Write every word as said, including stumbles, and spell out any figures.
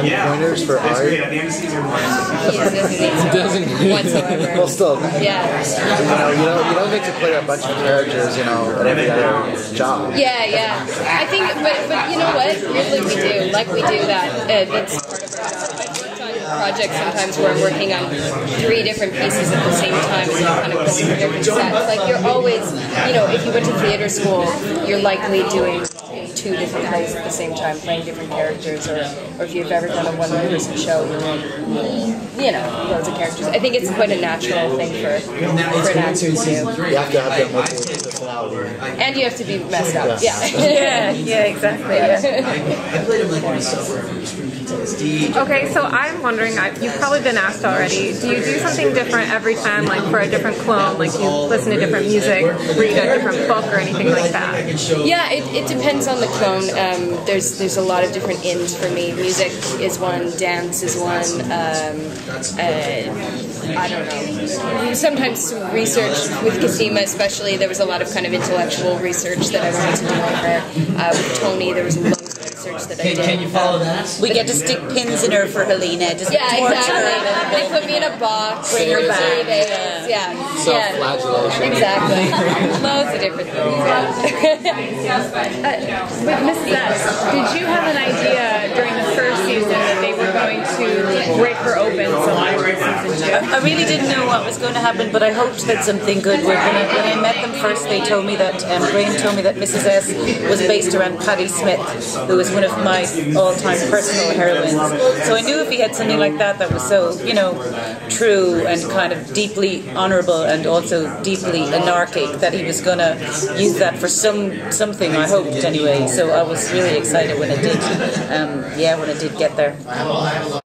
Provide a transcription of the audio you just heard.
any pointers for Ari? He doesn't need to whatsoever. Well, still, Yeah. you know, you don't you don't get to play a bunch of characters, you know, at every other job. Yeah, yeah. I think, but but you know what? Really, we do. Like we do that. Uh, that's part of our job. I've worked on projects sometimes where I'm working on three different pieces at the same time, and you're kind of going for different sets. Like you're always, you know, if you went to theater school, you're likely doing two different plays at the same time, playing different characters, or, or if you've ever done a one-person show, you know, loads of characters. I think it's quite a natural thing for, for an actor to do. You have to have that multiple personality. And you have to be messed up. Yes. Yeah. Yeah, yeah, exactly. Yeah. Okay, so I'm wondering, I've, you've probably been asked already, do you do something different every time, like for a different clone, like you listen to different music, read a different book or anything like that? Yeah, it, it depends on the clone. Um, there's there's a lot of different ins for me. Music is one, dance is one, um, uh, I don't know. Sometimes some research with Cosima especially, there was a lot of kind of intellectual research that I wanted to do on her. Uh, with Tony, there was loads of research that I did. Can you follow that? We get to stick pins in her for Helena. Just yeah, torture exactly. her. They put me in a box. Bring her for back. three days. Yeah. Self-flagellation. Yeah. Exactly. Loads of different things. Uh, with Missus S, did you have an idea during the first season that they were going to break her open so much in season two? I really didn't know what was going to happen, but I hoped that something good would. When I, when I met them first, they told me that, um, Graham told me that Missus S was based around Patti Smith, who was one of my all-time personal heroines. So I knew if he had something like that that was so, you know, true and kind of deeply honourable and also deeply anarchic, that he was going to use that for some something, I hoped anyway. So I was really excited when it did, um, yeah, when it did get there.